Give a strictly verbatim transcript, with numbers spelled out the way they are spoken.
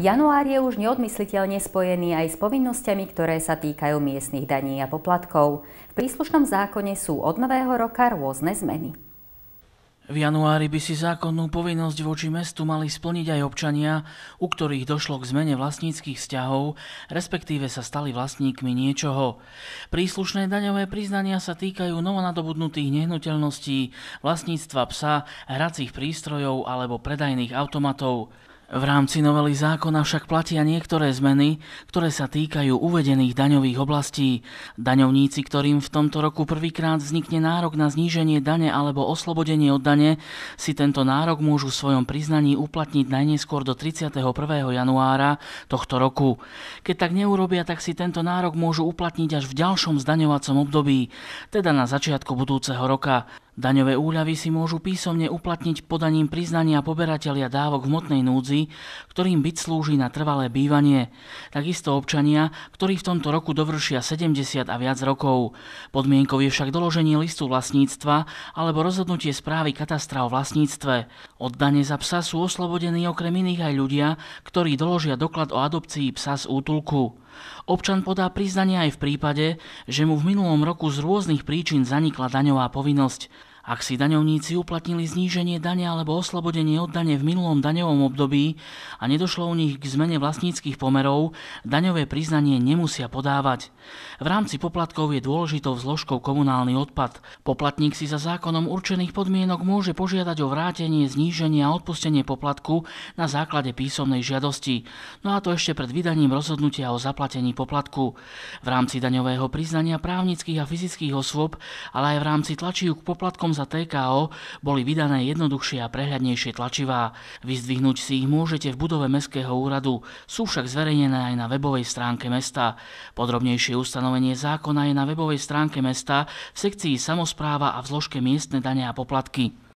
Január je už neodmysliteľne spojený aj s povinnosťami, ktoré sa týkajú miestnych daní a poplatkov. V príslušnom zákone sú od nového roka rôzne zmeny. V januári by si zákonnú povinnosť voči mestu mali splniť aj občania, u ktorých došlo k zmene vlastníckych vzťahov, respektíve sa stali vlastníkmi niečoho. Príslušné daňové priznania sa týkajú novonadobudnutých nehnuteľností, vlastníctva psa, hracích prístrojov alebo predajných automatov. V rámci novely zákona však platia niektoré zmeny, ktoré sa týkajú uvedených daňových oblastí. Daňovníci, ktorým v tomto roku prvýkrát vznikne nárok na zníženie dane alebo oslobodenie od dane, si tento nárok môžu v svojom priznaní uplatniť najneskôr do tridsiateho prvého januára tohto roku. Keď tak neurobia, tak si tento nárok môžu uplatniť až v ďalšom zdaňovacom období, teda na začiatku budúceho roka. Daňové úľavy si môžu písomne uplatniť podaním priznania poberatelia dávok v hmotnej núdzi, ktorým byt slúži na trvalé bývanie. Takisto občania, ktorí v tomto roku dovršia sedemdesiat a viac rokov. Podmienkou je však doloženie listu vlastníctva alebo rozhodnutie správy katastra o vlastníctve. Od dane za psa sú oslobodení okrem iných aj ľudia, ktorí doložia doklad o adopcii psa z útulku. Občan podá priznanie aj v prípade, že mu v minulom roku z rôznych príčin zanikla daňová povinnosť. Ak si daňovníci uplatnili zníženie dane alebo oslobodenie od dane v minulom daňovom období a nedošlo u nich k zmene vlastníckych pomerov, daňové priznanie nemusia podávať. V rámci poplatkov je dôležitou zložkou komunálny odpad. Poplatník si za zákonom určených podmienok môže požiadať o vrátenie, zníženie a odpustenie poplatku na základe písomnej žiadosti. No a to ešte pred vydaním rozhodnutia o zaplatení poplatku. V rámci daňového priznania právnických a fyzických osôb, ale aj v rámci tlačív k poplatkom za té ká ó boli vydané jednoduchšie a prehľadnejšie tlačivá. Vyzdvihnúť si ich môžete v budove Mestského úradu, sú však zverejnené aj na webovej stránke mesta. Podrobnejšie ustanovenie zákona je na webovej stránke mesta v sekcii Samospráva a v zložke Miestne dane a poplatky.